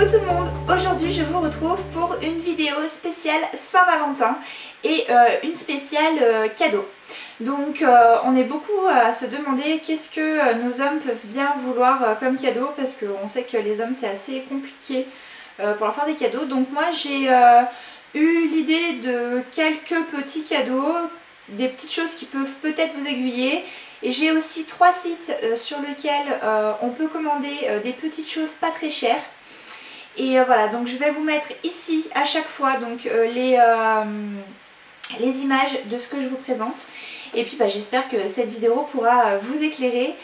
Coucou tout le monde, aujourd'hui je vous retrouve pour une vidéo spéciale Saint-Valentin et une spéciale cadeau. Donc on est beaucoup à se demander qu'est-ce que nos hommes peuvent bien vouloir comme cadeau, parce qu'on sait que les hommes c'est assez compliqué pour leur faire des cadeaux. Donc moi j'ai eu l'idée de quelques petits cadeaux, des petites choses qui peuvent peut-être vous aiguiller. Et j'ai aussi 3 sites sur lesquels on peut commander des petites choses pas très chères. Et voilà, donc je vais vous mettre ici à chaque fois donc, les images de ce que je vous présente. Et puis j'espère que cette vidéo pourra vous éclairer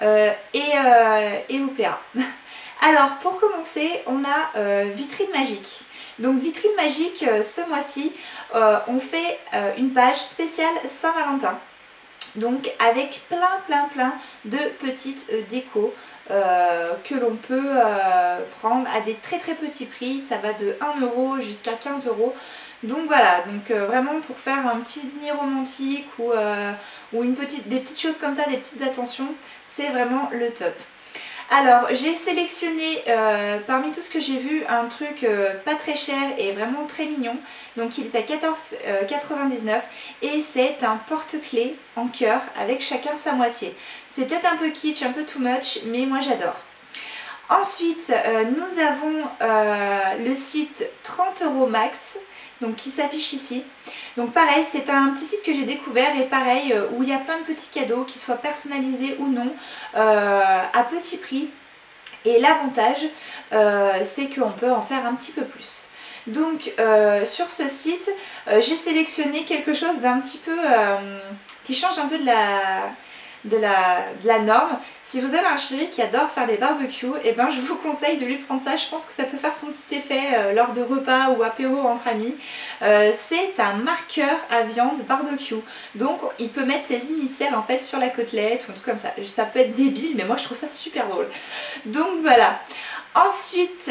et vous plaira. Alors pour commencer, on a Vitrine Magique. Donc Vitrine Magique, ce mois-ci, on fait une page spéciale Saint-Valentin. Donc avec plein de petites décos que l'on peut prendre à des très petits prix. Ça va de 1 € jusqu'à 15 €. Donc voilà, donc vraiment pour faire un petit dîner romantique ou des petites choses comme ça, des petites attentions, c'est vraiment le top. Alors j'ai sélectionné parmi tout ce que j'ai vu un truc pas très cher et vraiment très mignon. Donc il est à 14,99 € et c'est un porte-clés en cœur avec chacun sa moitié. C'est peut-être un peu kitsch, un peu too much, mais moi j'adore. Ensuite nous avons le site 30 € max, donc qui s'affiche ici. Donc pareil, c'est un petit site que j'ai découvert et pareil où il y a plein de petits cadeaux qui soient personnalisés ou non à petit prix. Et l'avantage c'est qu'on peut en faire un petit peu plus. Donc sur ce site j'ai sélectionné quelque chose d'un petit peu qui change un peu de la norme. Si vous avez un chéri qui adore faire des barbecues, et ben je vous conseille de lui prendre ça. Je pense que ça peut faire son petit effet lors de repas ou apéro entre amis. C'est un marqueur à viande barbecue. Donc il peut mettre ses initiales en fait sur la côtelette ou un truc comme ça. Ça peut être débile, mais moi je trouve ça super drôle. Donc voilà. Ensuite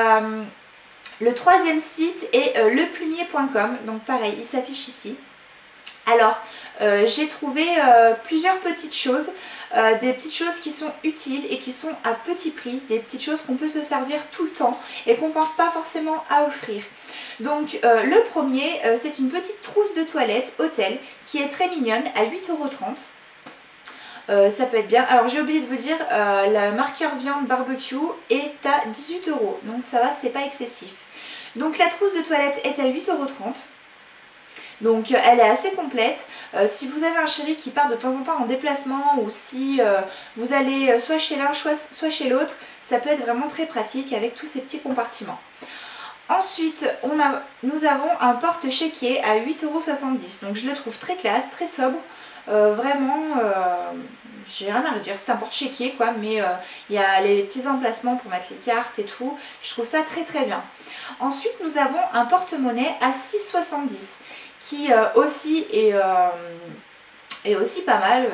le troisième site est leplumier.com. Donc pareil, il s'affiche ici. Alors j'ai trouvé plusieurs petites choses, des petites choses qui sont utiles et qui sont à petit prix, des petites choses qu'on peut se servir tout le temps et qu'on ne pense pas forcément à offrir. Donc le premier c'est une petite trousse de toilette hôtel qui est très mignonne à 8,30 €. Ça peut être bien. Alors j'ai oublié de vous dire, la marqueur viande barbecue est à 18 €, donc ça va, c'est pas excessif. Donc la trousse de toilette est à 8,30 €. Donc elle est assez complète. Si vous avez un chéri qui part de temps en temps en déplacement ou si vous allez soit chez l'un soit chez l'autre, ça peut être vraiment très pratique avec tous ces petits compartiments. Ensuite nous avons un porte-chéquier à 8,70 €. Donc je le trouve très classe, très sobre. Vraiment j'ai rien à redire, c'est un porte-chéquier quoi, mais il y a les petits emplacements pour mettre les cartes et tout. Je trouve ça très bien. Ensuite nous avons un porte-monnaie à 6,70 € qui aussi est aussi pas mal.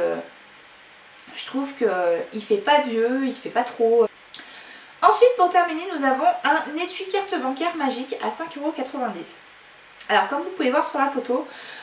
Je trouve qu'il fait pas vieux, il fait pas trop. Ensuite pour terminer nous avons un étui carte bancaire magique à 5,90 €. Alors comme vous pouvez voir sur la photo,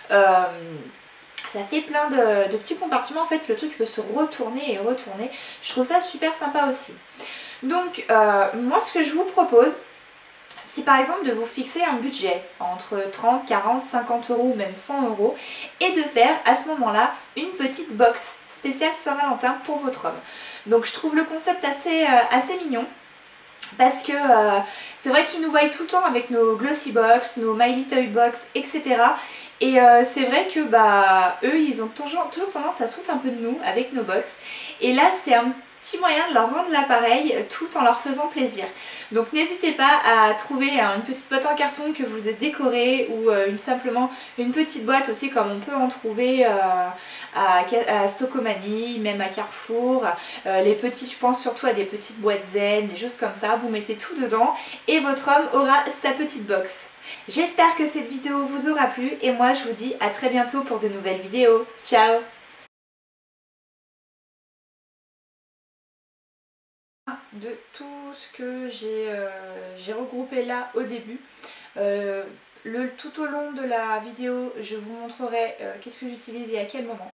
ça fait plein de petits compartiments. En fait le truc peut se retourner et retourner. Je trouve ça super sympa aussi. Donc moi ce que je vous propose, c'est par exemple de vous fixer un budget entre 30, 40, 50 € ou même 100 € et de faire à ce moment-là une petite box spéciale Saint-Valentin pour votre homme. Donc je trouve le concept assez mignon. Parce que c'est vrai qu'ils nous voient tout le temps avec nos Glossy Box, nos My Little Box, etc. Et c'est vrai que eux ils ont toujours tendance à se foutre un peu de nous avec nos box. Et là c'est un petit moyen de leur rendre l'appareil tout en leur faisant plaisir. Donc n'hésitez pas à trouver une petite boîte en carton que vous décorez ou simplement une petite boîte aussi, comme on peut en trouver à Stocomanie, même à Carrefour. Les petites, je pense surtout à des petites boîtes zen, des choses comme ça. Vous mettez tout dedans et votre homme aura sa petite box. J'espère que cette vidéo vous aura plu et moi je vous dis à très bientôt pour de nouvelles vidéos. Ciao! De tout ce que j'ai regroupé là au début. Tout au long de la vidéo, je vous montrerai qu'est-ce que j'utilise et à quel moment.